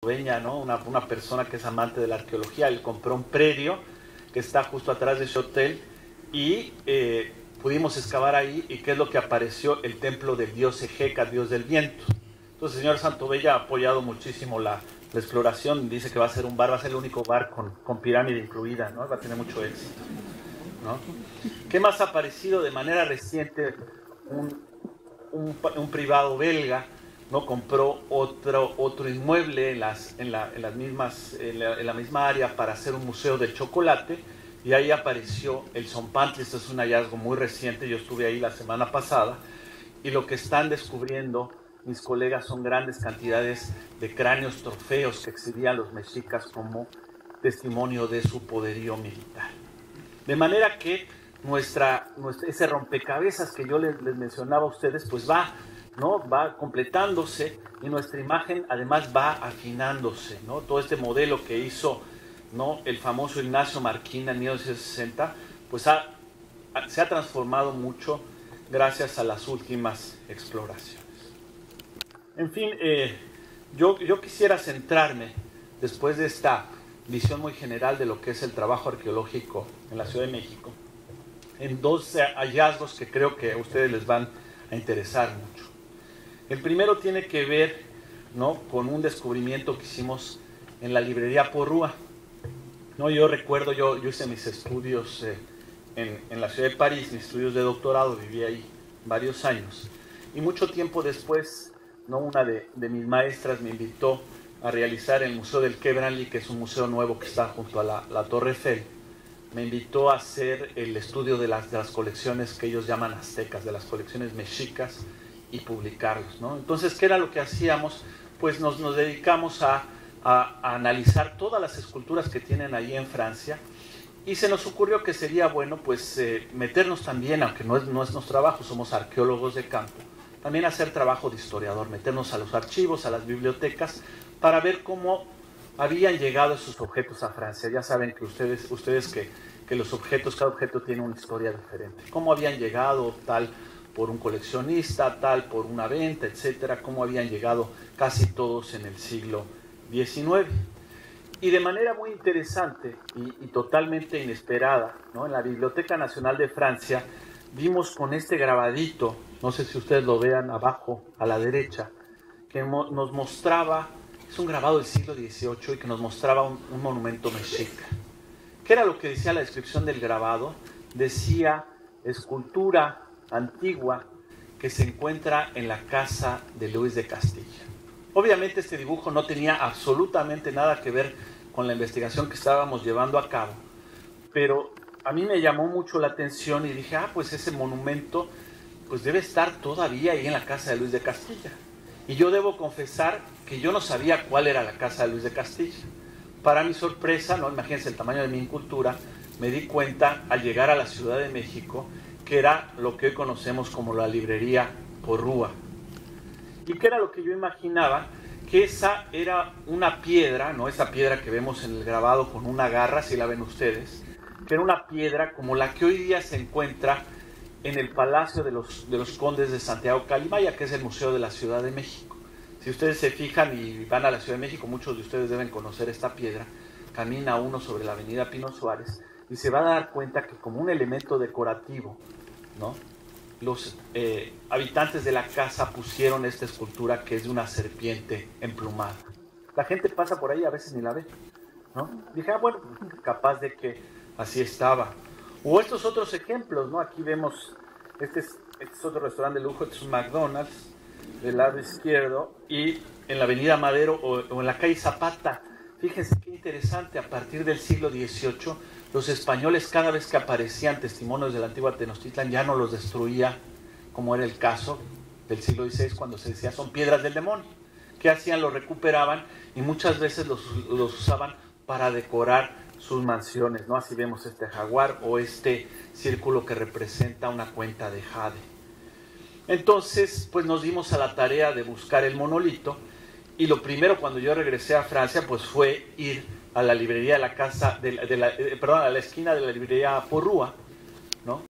dueña, ¿no? Una persona que es amante de la arqueología. Él compró un predio que está justo atrás de ese hotel y pudimos excavar ahí. ¿Y qué es lo que apareció? El templo del dios Ejeca, dios del viento. Entonces el señor Santovella ha apoyado muchísimo la exploración. Dice que va a ser un bar, va a ser el único bar con pirámide incluida, ¿no? Va a tener mucho éxito, ¿no? ¿Qué más ha aparecido de manera reciente? Un privado belga, ¿no? Compró otro inmueble en la misma área para hacer un museo del chocolate, y ahí apareció el Zompantli. Esto es un hallazgo muy reciente, yo estuve ahí la semana pasada, y lo que están descubriendo mis colegas son grandes cantidades de cráneos trofeos que exhibían los mexicas como testimonio de su poderío militar. De manera que ese rompecabezas que yo les mencionaba a ustedes, pues va, ¿no? Va completándose, y nuestra imagen además va afinándose, ¿no? Todo este modelo que hizo, ¿no?, el famoso Ignacio Marquina en 1960, pues se ha transformado mucho gracias a las últimas exploraciones. En fin, yo quisiera centrarme, después de esta visión muy general de lo que es el trabajo arqueológico en la Ciudad de México, en dos hallazgos que creo que a ustedes les van a interesar mucho. El primero tiene que ver, ¿no?, con un descubrimiento que hicimos en la librería Porrúa, ¿no? Yo recuerdo, yo hice mis estudios en la ciudad de París, mis estudios de doctorado, viví ahí varios años, y mucho tiempo después, ¿no?, una de mis maestras me invitó a realizar el Museo del Quai Branly, que es un museo nuevo que está junto a la Torre Eiffel. Me invitó a hacer el estudio de las colecciones que ellos llaman aztecas, de las colecciones mexicas, y publicarlos, ¿no? Entonces, ¿qué era lo que hacíamos? Pues nos dedicamos a analizar todas las esculturas que tienen ahí en Francia, y se nos ocurrió que sería bueno, pues, meternos también, aunque no es nuestro trabajo, somos arqueólogos de campo, también hacer trabajo de historiador, meternos a los archivos, a las bibliotecas, para ver cómo habían llegado esos objetos a Francia. Ya saben que ustedes que los objetos, cada objeto tiene una historia diferente. Cómo habían llegado, tal por un coleccionista, tal por una venta, etcétera, cómo habían llegado casi todos en el siglo XIX. Y de manera muy interesante y totalmente inesperada, ¿no?, en la Biblioteca Nacional de Francia vimos con este grabadito, no sé si ustedes lo vean abajo a la derecha, que nos mostraba, es un grabado del siglo XVIII, y que nos mostraba un monumento mexica. ¿Qué era lo que decía la descripción del grabado? Decía: escultura antigua que se encuentra en la casa de Luis de Castilla. Obviamente este dibujo no tenía absolutamente nada que ver con la investigación que estábamos llevando a cabo, pero a mí me llamó mucho la atención y dije, pues ese monumento pues debe estar todavía ahí en la casa de Luis de Castilla. Y yo debo confesar que yo no sabía cuál era la casa de Luis de Castilla. Para mi sorpresa, ¿no?, imagínense el tamaño de mi incultura, me di cuenta al llegar a la Ciudad de México que era lo que hoy conocemos como la librería Porrúa. ¿Y qué era lo que yo imaginaba? Que esa era una piedra, ¿no?, esa piedra que vemos en el grabado con una garra, si la ven ustedes, que era una piedra como la que hoy día se encuentra en el Palacio de los Condes de Santiago Calimaya, que es el Museo de la Ciudad de México. Si ustedes se fijan y van a la Ciudad de México, muchos de ustedes deben conocer esta piedra. Camina uno sobre la avenida Pino Suárez y se va a dar cuenta que, como un elemento decorativo, ¿no?, los habitantes de la casa pusieron esta escultura que es de una serpiente emplumada. La gente pasa por ahí, a veces ni la ve, ¿no? Dije, bueno, capaz de que así estaba. O estos otros ejemplos, ¿no? Aquí vemos, este es otro restaurante de lujo, este es un McDonald's, del lado izquierdo, y en la avenida Madero o en la calle Zapata. Fíjense qué interesante, a partir del siglo XVIII, los españoles, cada vez que aparecían testimonios de la antigua Tenochtitlan, ya no los destruía, como era el caso del siglo XVI, cuando se decía son piedras del demonio. ¿Qué hacían? Los recuperaban y muchas veces los usaban para decorar sus mansiones, ¿no? Así vemos este jaguar o este círculo que representa una cuenta de jade. Entonces, pues nos dimos a la tarea de buscar el monolito, y lo primero cuando yo regresé a Francia, pues fue ir a la librería de la casa, a la esquina de la librería Porrúa, ¿no?,